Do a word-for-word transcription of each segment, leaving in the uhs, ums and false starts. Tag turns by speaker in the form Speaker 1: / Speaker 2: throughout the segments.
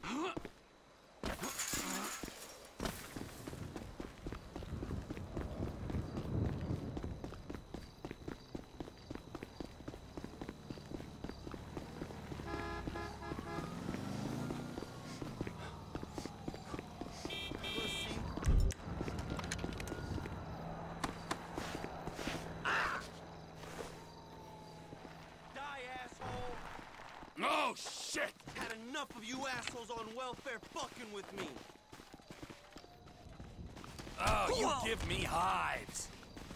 Speaker 1: Oh, shit!
Speaker 2: Had enough of you assholes on welfare fucking with me.
Speaker 1: Oh, you give me hives.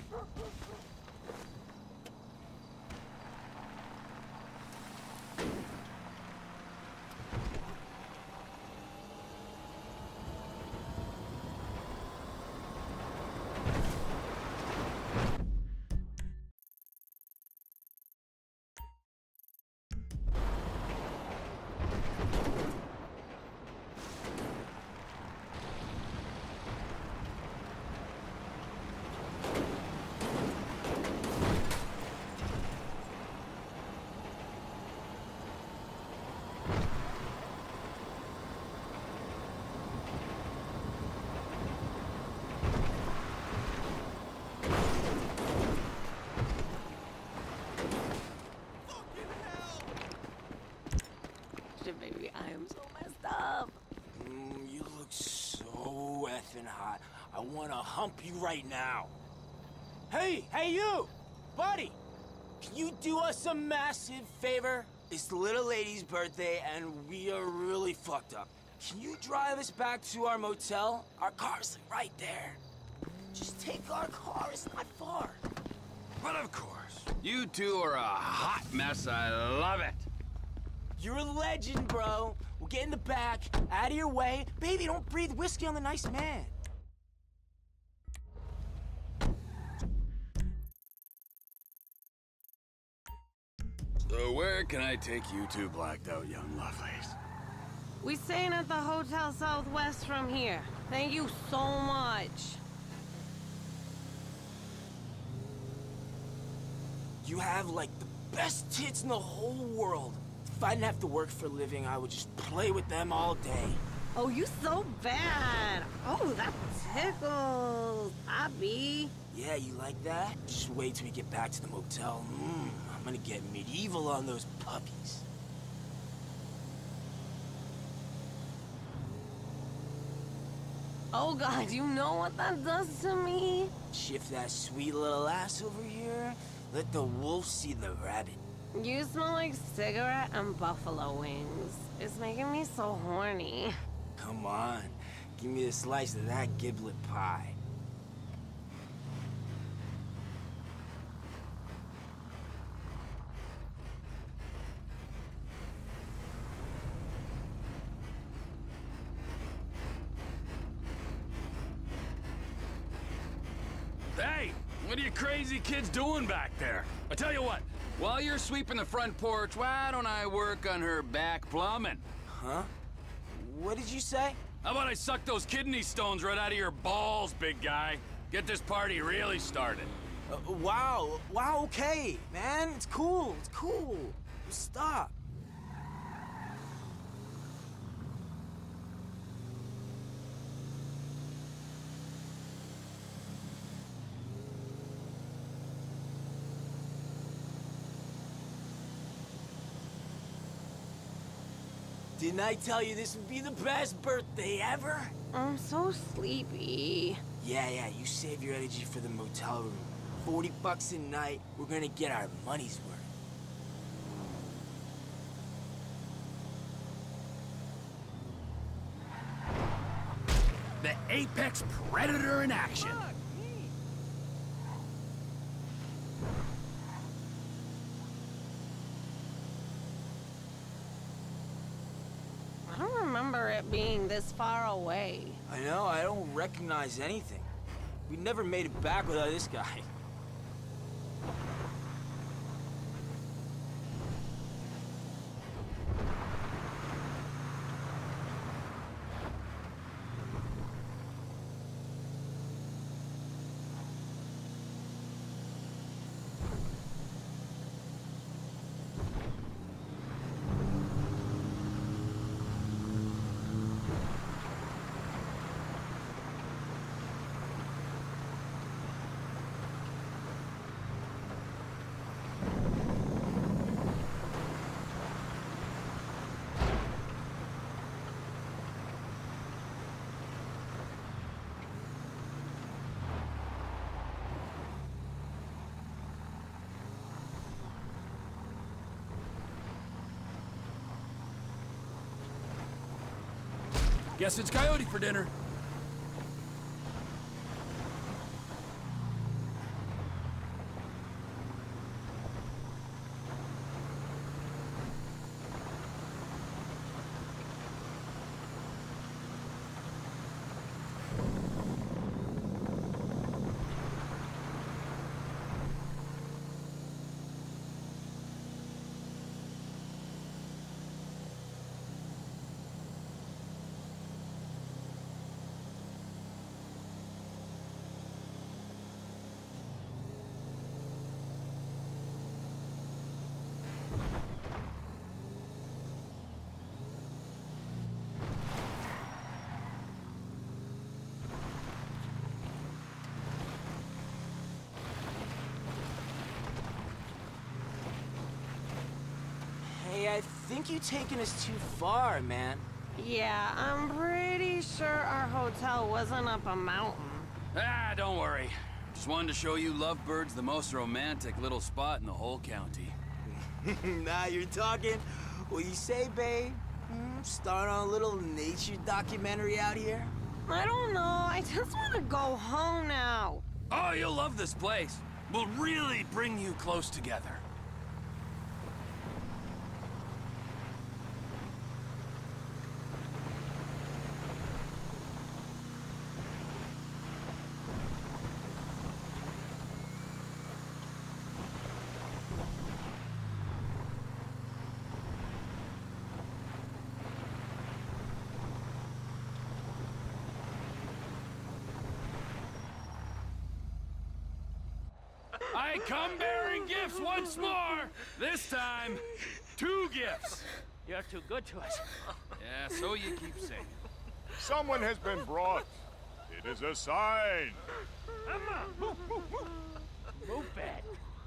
Speaker 3: Baby, I am so messed up.
Speaker 1: Mm, you look so effing hot. I wanna hump you right now. Hey, hey you! Buddy! Can you do us a massive favor? It's the little lady's birthday and we are really fucked up. Can you drive us back to our motel? Our car's right there. Just take our car, it's not far.
Speaker 4: But of course. You two are a hot mess, I love it.
Speaker 1: You're a legend, bro. We'll get in the back, out of your way. Baby, don't breathe whiskey on the nice man.
Speaker 4: So where can I take you two blacked out young lovelies?
Speaker 3: We staying at the Hotel Southwest from here. Thank you so much.
Speaker 1: You have, like, the best tits in the whole world. If I didn't have to work for a living, I would just play with them all day.
Speaker 3: Oh, you so bad. Oh, that tickles. Abby.
Speaker 1: Yeah, you like that? Just wait till we get back to the motel. Mmm, I'm gonna get medieval on those puppies.
Speaker 3: Oh, God, you know what that does to me?
Speaker 1: Shift that sweet little ass over here. Let the wolf see the rabbit.
Speaker 3: You smell like cigarette and buffalo wings. It's making me so horny.
Speaker 1: Come on, give me a slice of that giblet pie.
Speaker 4: Hey, what are you crazy kids doing back there? I tell you what, while you're sweeping the front porch, why don't I work on her back plumbing?
Speaker 1: Huh? What did you say?
Speaker 4: How about I suck those kidney stones right out of your balls, big guy? Get this party really started.
Speaker 1: Uh, wow, wow, okay, man, it's cool, it's cool. Stop. Didn't I tell you this would be the best birthday ever?
Speaker 3: I'm so sleepy.
Speaker 1: Yeah, yeah, you save your energy for the motel room. forty bucks a night, we're gonna get our money's worth.
Speaker 4: The apex predator in action.
Speaker 3: I don't remember it being this far away.
Speaker 1: I know, I don't recognize anything. We never made it back without this guy.
Speaker 4: Guess it's Coyote for dinner.
Speaker 1: Hey, I think you're taking us too far, man.
Speaker 3: Yeah, I'm pretty sure our hotel wasn't up a mountain.
Speaker 4: Ah, don't worry. Just wanted to show you Lovebird's the most romantic little spot in the whole county.
Speaker 1: Now you're talking. What you say, babe? Hmm, start on a little nature documentary out here?
Speaker 3: I don't know. I just want to go home now.
Speaker 4: Oh, you'll love this place. We'll really bring you close together. I come bearing gifts once more! This time, two gifts!
Speaker 1: You're too good to us.
Speaker 4: Yeah, so you keep saying.
Speaker 5: Someone has been brought. It is a sign.
Speaker 1: Emma! Move, move, move! Move back.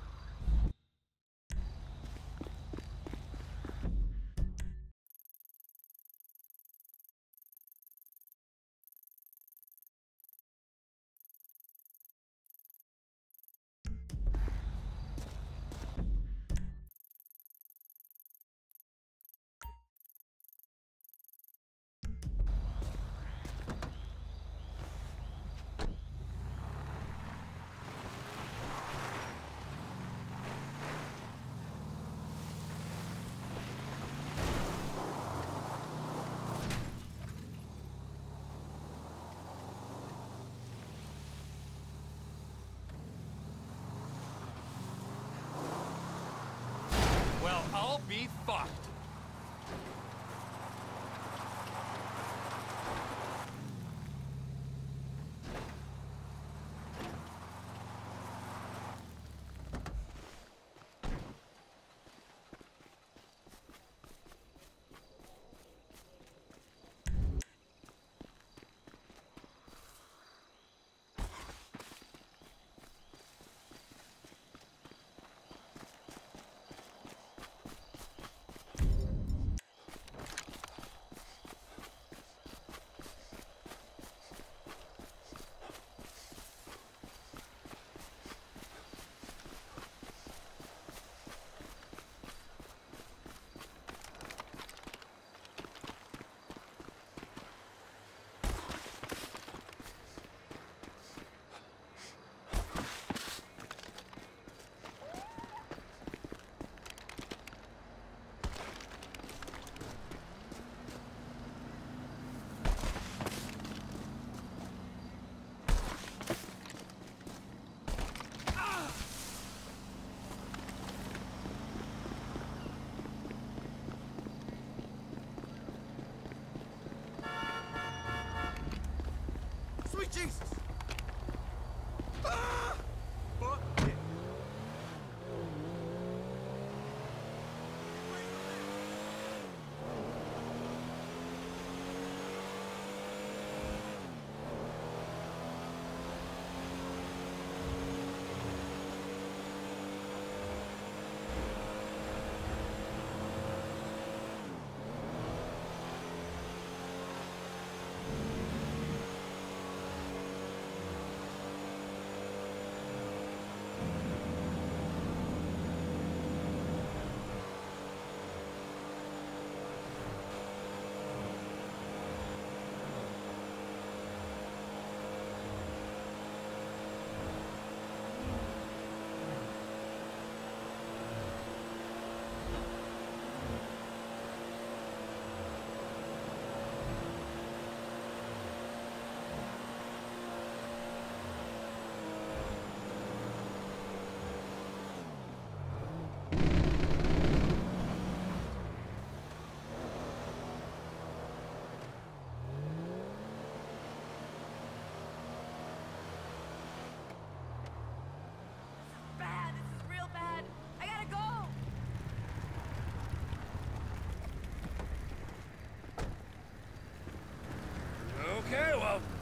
Speaker 4: Well, I'll be fucked.
Speaker 2: Sweet Jesus! Ah! Fuck it.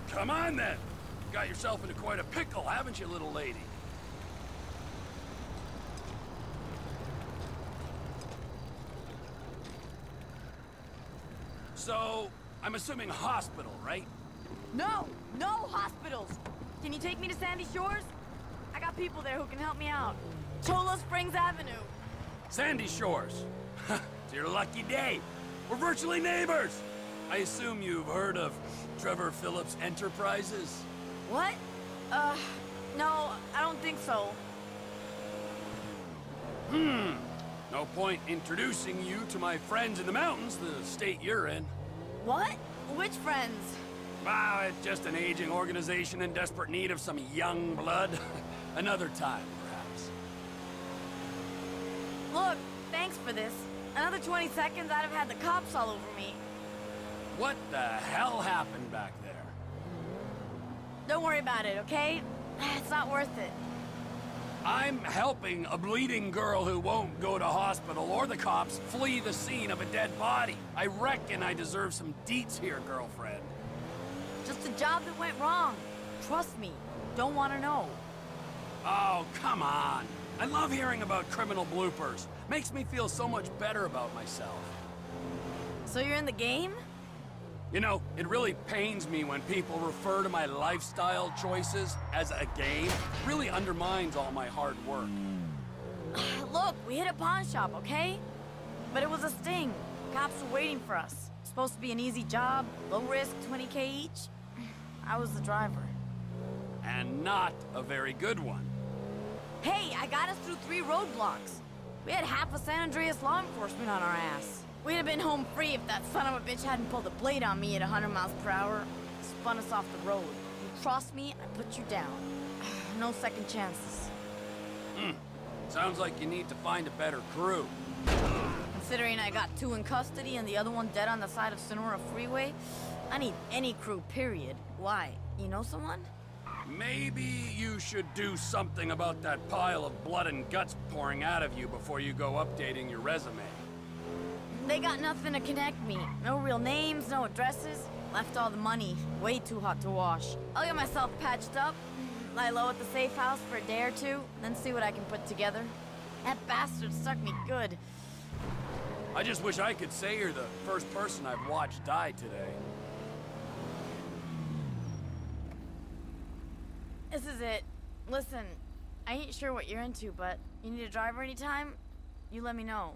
Speaker 4: Come on, then. Got yourself into quite a pickle, haven't you, little lady? So, I'm assuming hospital, right?
Speaker 6: No! No hospitals! Can you take me to Sandy Shores? I got people there who can help me out. Cholo Springs Avenue.
Speaker 4: Sandy Shores. It's your lucky day. We're virtually neighbors. I assume you've heard of Trevor Phillips Enterprises?
Speaker 6: What? Uh, no, I don't think so.
Speaker 4: Hmm. No point introducing you to my friends in the mountains, the state you're in.
Speaker 6: What? Which friends?
Speaker 4: Wow, it's just an aging organization in desperate need of some young blood. Another time, perhaps.
Speaker 6: Look, thanks for this. Another twenty seconds, I'd have had the cops all over me.
Speaker 4: What the hell happened back there?
Speaker 6: Don't worry about it, okay? It's not worth it.
Speaker 4: I'm helping a bleeding girl who won't go to hospital or the cops flee the scene of a dead body. I reckon I deserve some deets here, girlfriend.
Speaker 6: Just a job that went wrong. Trust me. Don't want to know.
Speaker 4: Oh, come on. I love hearing about criminal bloopers. Makes me feel so much better about myself.
Speaker 6: So you're in the game?
Speaker 4: You know, it really pains me when people refer to my lifestyle choices as a game. Really undermines all my hard work.
Speaker 6: Look, we hit a pawn shop, okay? But it was a sting. Cops were waiting for us. Supposed to be an easy job, low risk, twenty K each. I was the driver.
Speaker 4: And not a very good one.
Speaker 6: Hey, I got us through three roadblocks. We had half of San Andreas law enforcement on our ass. We'd have been home free if that son of a bitch hadn't pulled a blade on me at one hundred miles per hour. Spun us off the road. You cross me, I put you down. No second chances.
Speaker 4: Hmm. Sounds like you need to find a better crew.
Speaker 6: Considering I got two in custody and the other one dead on the side of Sonora Freeway, I need any crew, period. Why? You know someone?
Speaker 4: Maybe you should do something about that pile of blood and guts pouring out of you before you go updating your resume.
Speaker 6: They got nothing to connect me. No real names, no addresses. Left all the money. Way too hot to wash. I'll get myself patched up, lie low at the safe house for a day or two, then see what I can put together. That bastard stuck me good.
Speaker 4: I just wish I could say you're the first person I've watched die today.
Speaker 6: This is it. Listen, I ain't sure what you're into, but you need a driver anytime? You let me know.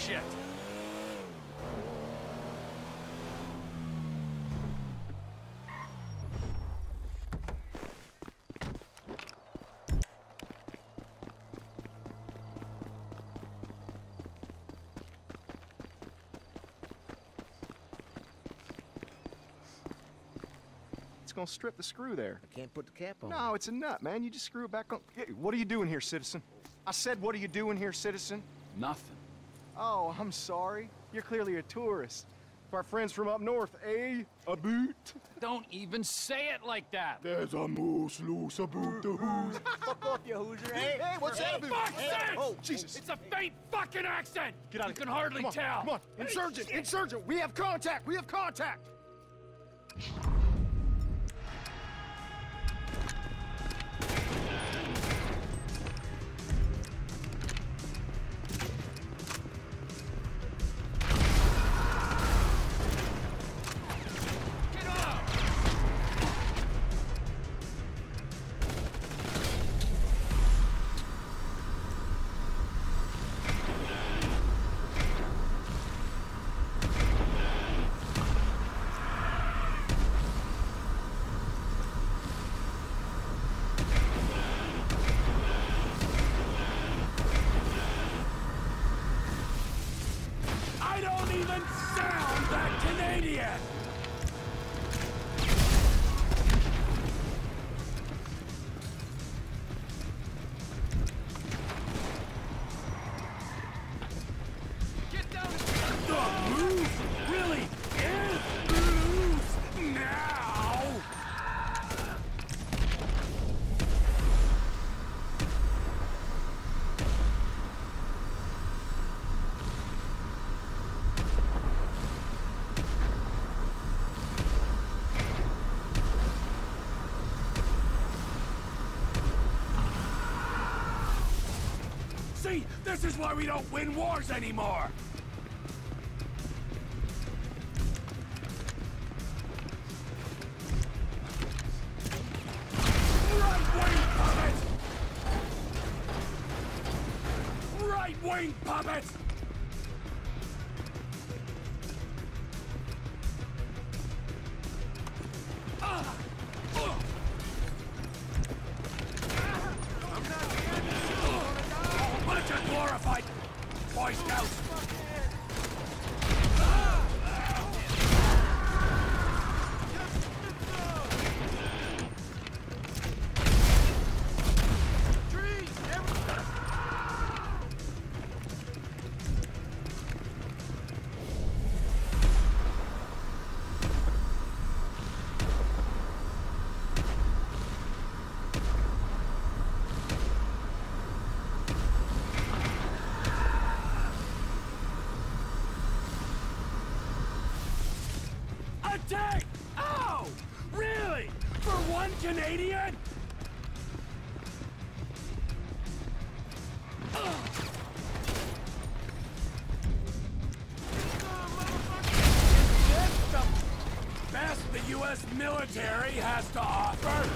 Speaker 4: shit.
Speaker 7: It's gonna strip the screw there.
Speaker 8: I can't put the cap on.
Speaker 7: No, it's a nut, man. You just screw it back on. Hey, what are you doing here, citizen? I said, what are you doing here, citizen?
Speaker 4: Nothing.
Speaker 7: Oh, I'm sorry. You're clearly a tourist. Our friends from up north, eh? A boot?
Speaker 4: Don't even say it like that.
Speaker 5: There's a moose loose about the who's.
Speaker 8: Fuck off, you Hoosier. Hey,
Speaker 7: Hey, what's that about?
Speaker 4: Fuck this!
Speaker 7: Oh, Jesus.
Speaker 4: It's a faint fucking accent!
Speaker 7: Get out
Speaker 4: You
Speaker 7: of
Speaker 4: can
Speaker 7: here.
Speaker 4: hardly
Speaker 7: Come on,
Speaker 4: tell.
Speaker 7: Come on, insurgent, insurgent. We have contact. We have contact.
Speaker 4: I don't even sound that Canadian! Get down! The move really is loose now! See, this is why we don't win wars anymore! Right-wing puppets! Right-wing puppets! Ah! Ugh! Bunch of glorified Boy Scouts! Attack! Oh! Really? For one Canadian? Ugh. That's the best the U S military has to offer.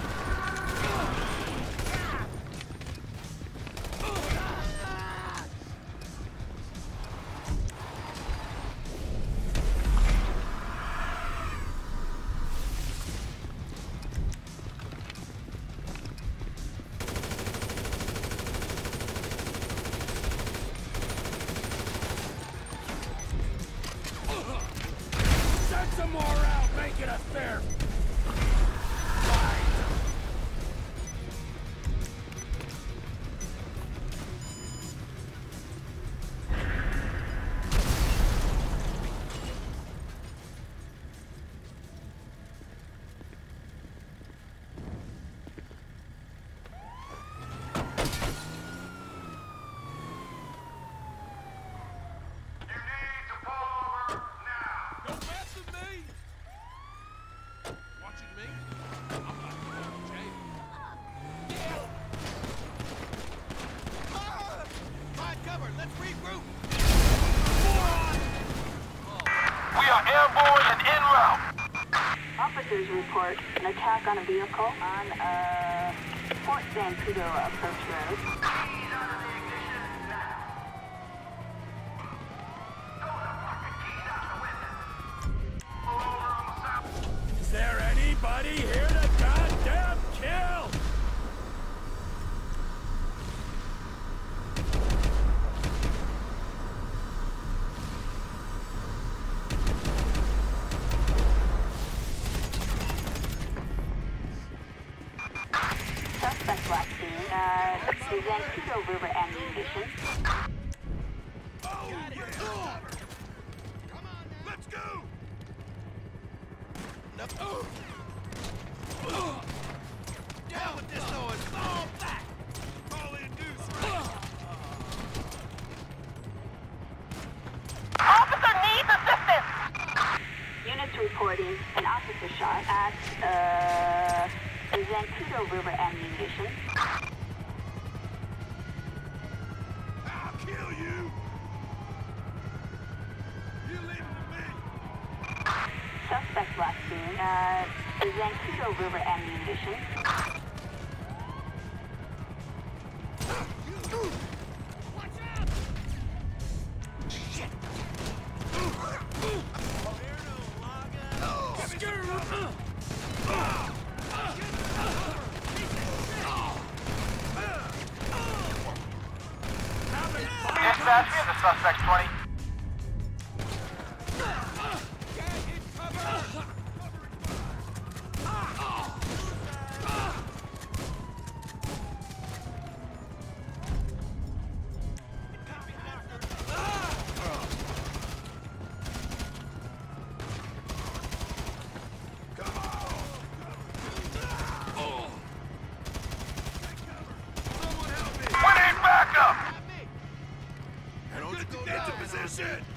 Speaker 4: Send some more out, make it a fair fight.
Speaker 2: Don't mess with me! Watching me? I'm not going to jail. Ah! Find cover, let's regroup!
Speaker 9: We are airborne and en route.
Speaker 10: Officers report an attack on a vehicle on uh, Fort San Pedro Approach Road. last seen. Uh, the Zancudo River ammunition.
Speaker 2: Oh, yeah. Come on, now. Let's go. No. Oh. Oh. Down with this noise. Fall back. Call in deuce.
Speaker 9: Officer needs assistance!
Speaker 10: Units reporting an officer shot at uh, the Zancudo River ammunition.
Speaker 2: I'll kill you. You leave it to me.
Speaker 10: Suspect last seen. Uh, the Zancudo River ammunition.
Speaker 2: Watch out! Shit!
Speaker 9: Dispatch, we have the suspect twenty.
Speaker 2: Position!